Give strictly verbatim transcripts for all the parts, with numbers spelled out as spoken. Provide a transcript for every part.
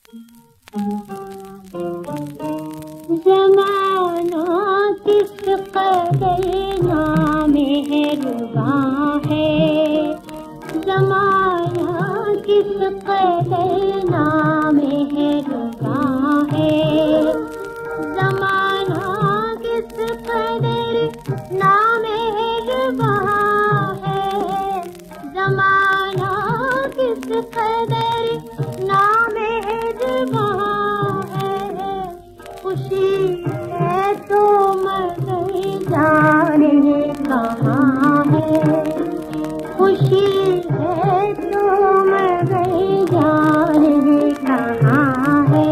ज़माना किस कदर नामेहरबां है, ज़माना किस कदर नामेहरबां है, ज़माना किस कदर नामेहरबां है, ज़माना किस कदर नामेहरबां है। खुशी है तो मगर जाने कहाँ है, खुशी है तो मगर जाने कहाँ है।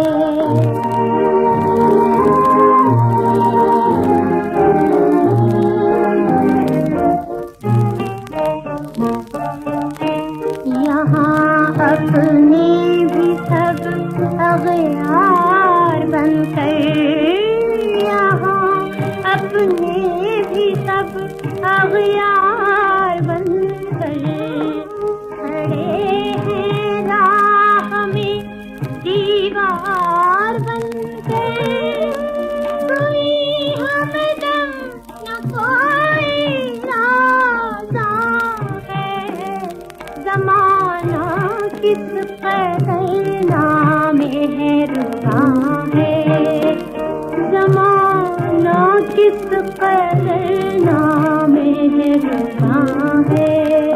यहाँ अपने भी सब अगयार बनकर, यहाँ अपने भी सब अगयार बनकर खड़े हैं राह में दीवार बनकर। कोई हमदम न कोई राज़ा है, ज़माना किस कदर नामेहरबां है, ज़माना किस कदर नामेहरबां है।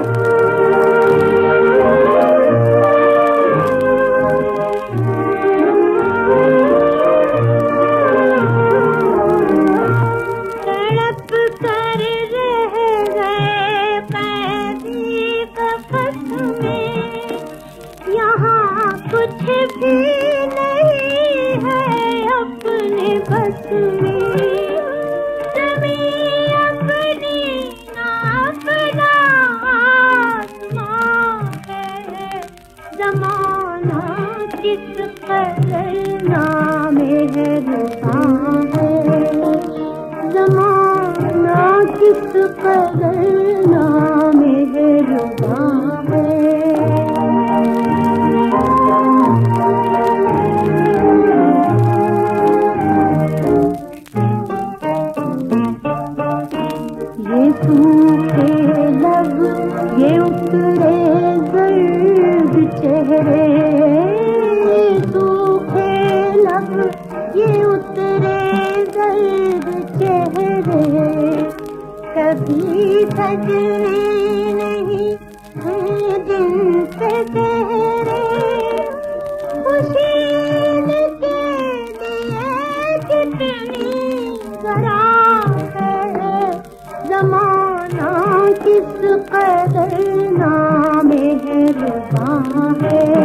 तड़प कर रह गए कैदी कफस में, यहाँ कुछ भी नहीं है अपने बस में। ज़मीं अपनी ना अपना आसमां है, ज़माना किस कदर नामेहरबां है, ज़माना किस कदर नामेहरबां है। ये सूखे लब, ये उतरे जर्द चेहरे, ये सूखे लब, ये उतरे जर्द चेहरे, कभी सजने नहीं हैं जिनसे चेहरे। खुशी के लिए कितनी जरा है, ज़माना किस कदर नामेहरबां है,